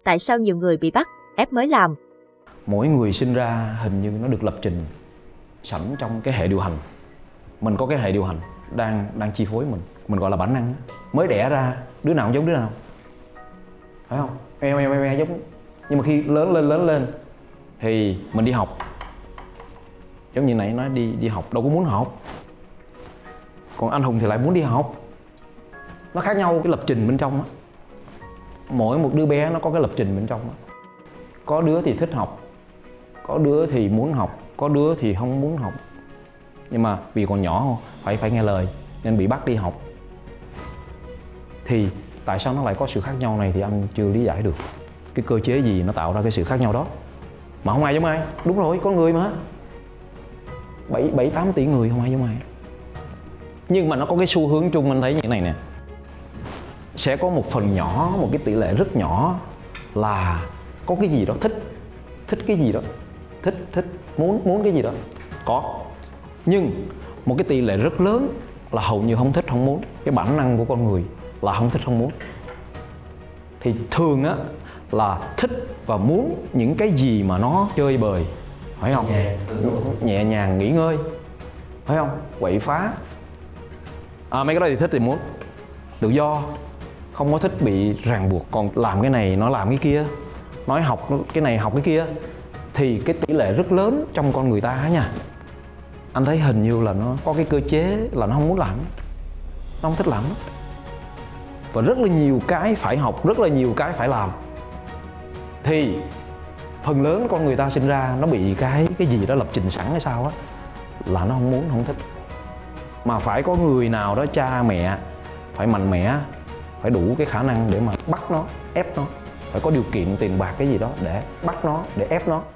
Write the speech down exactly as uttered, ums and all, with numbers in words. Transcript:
tại sao nhiều người bị bắt, ép mới làm? Mỗi người sinh ra hình như nó được lập trình sẵn trong cái hệ điều hành. Mình có cái hệ điều hành đang đang chi phối mình, mình gọi là bản năng. Mới đẻ ra đứa nào cũng giống đứa nào, phải không? Em em em em giống. Nhưng mà khi lớn lên lớn lên thì mình đi học, giống như nãy nói đi đi học đâu có muốn học. Còn anh Hùng thì lại muốn đi học. Nó khác nhau cái lập trình bên trong á. Mỗi một đứa bé nó có cái lập trình bên trong á. Có đứa thì thích học, có đứa thì muốn học, có đứa thì không muốn học. Nhưng mà vì còn nhỏ phải phải nghe lời nên bị bắt đi học. Thì tại sao nó lại có sự khác nhau này thì anh chưa lý giải được. Cái cơ chế gì nó tạo ra cái sự khác nhau đó. Mà không ai giống ai. Đúng rồi, con người mà. bảy, bảy, tám tỷ người không ai giống ai. Nhưng mà nó có cái xu hướng chung, anh thấy như thế này nè. Sẽ có một phần nhỏ, một cái tỷ lệ rất nhỏ là có cái gì đó thích. Thích cái gì đó. Thích, thích, muốn, muốn cái gì đó. Có. Nhưng một cái tỷ lệ rất lớn là hầu như không thích, không muốn. Cái bản năng của con người là không thích, không muốn. Thì thường á là thích và muốn những cái gì mà nó chơi bời, phải không? Nhẹ, Nhẹ nhàng, nghỉ ngơi, phải không? Quậy phá. À, mấy cái đó thì thích thì muốn. Tự do, không có thích bị ràng buộc. Còn làm cái này nó làm cái kia, nói học cái này học cái kia, thì cái tỷ lệ rất lớn trong con người ta nha. Anh thấy hình như là nó có cái cơ chế là nó không muốn làm, nó không thích làm. Và rất là nhiều cái phải học, rất là nhiều cái phải làm. Thì phần lớn con người ta sinh ra nó bị cái cái gì đó lập trình sẵn hay sao á, là nó không muốn, không thích. Mà phải có người nào đó, cha mẹ phải mạnh mẽ, phải đủ cái khả năng để mà bắt nó, ép nó. Phải có điều kiện, tiền bạc cái gì đó để bắt nó, để ép nó.